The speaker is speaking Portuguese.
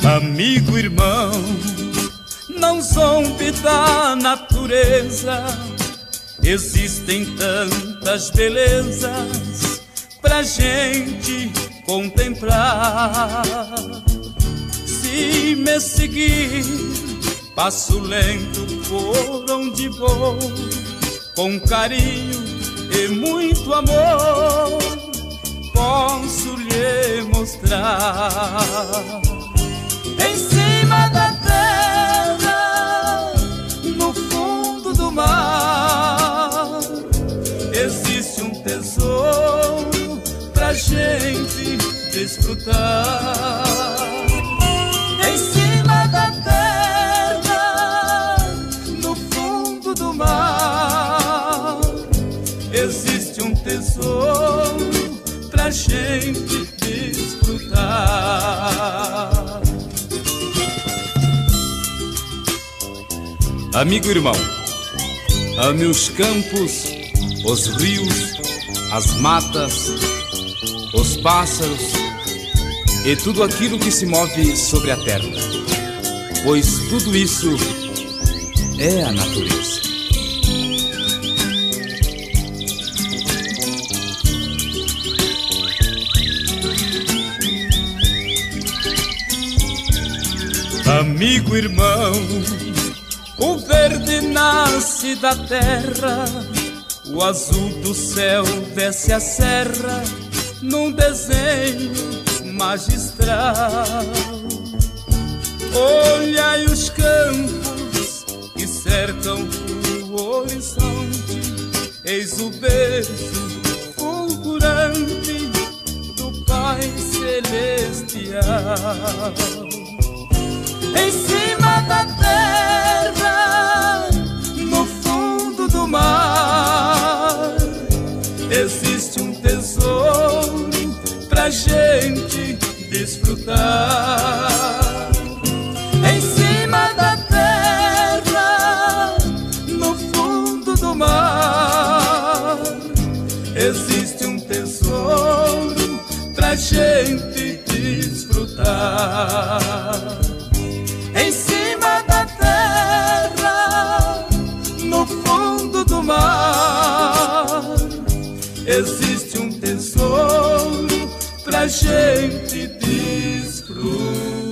Amigo, irmão, não zombe da natureza. Existem tantas belezas pra gente contemplar. Se me seguir, passo lento por onde vou, com carinho e muito amor, posso lhe mostrar. Em cima da terra, no fundo do mar, existe um tesouro pra gente desfrutar. Em cima da terra, no fundo do mar, existe um tesouro pra gente desfrutar. Amigo, irmão, ame os campos, os rios, as matas, os pássaros e tudo aquilo que se move sobre a terra, pois tudo isso é a natureza. Amigo, irmão, o verde nasce da terra, o azul do céu desce a serra num desenho magistral. Olhai os campos que cercam o horizonte, eis o beijo fulgurante do Pai Celestial. Em cima da terra, no fundo do mar, existe um tesouro pra gente desfrutar. Em cima da terra, no fundo do mar, existe um tesouro pra gente desfrutar. Em cima da terra, no fundo do mar, existe um tesouro pra gente desfrutar.